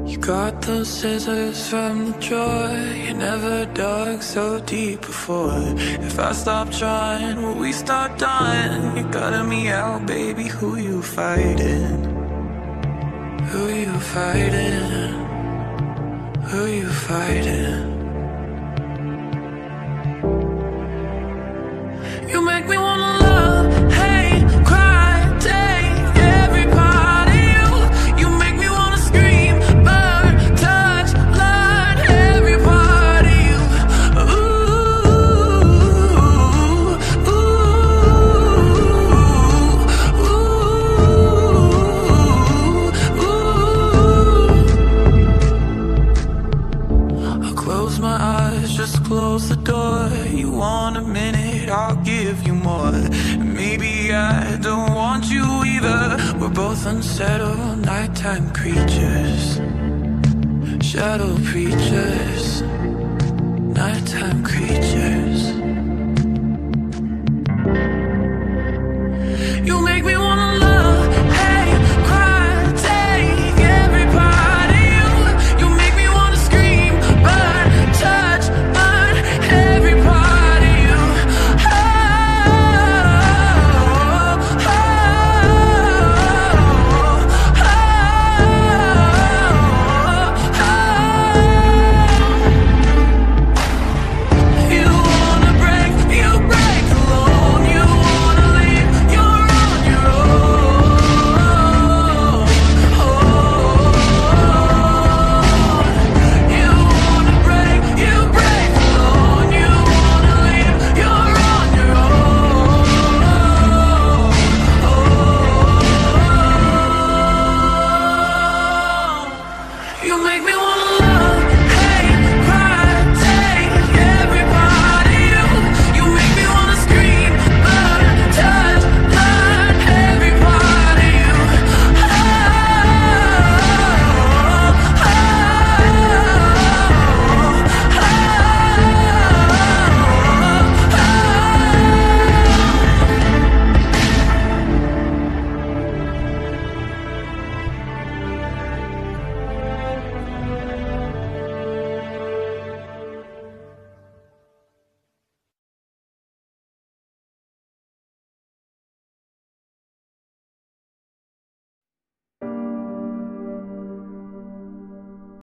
You got those scissors from the drawer. You never dug so deep before. If I stop trying, will we start dying? You're cutting me out, baby. Who you fighting? Who you fighting? Who you fighting? You make me wanna love, hate, cry, take every part of you. You make me wanna scream, burn, touch, learn every part of you. Ooh, ooh, ooh. I close my eyes, just close the door. You want a minute, I'll give you more. Maybe I don't want you either. We're both unsettled, nighttime creatures, shadow preachers, nighttime creatures.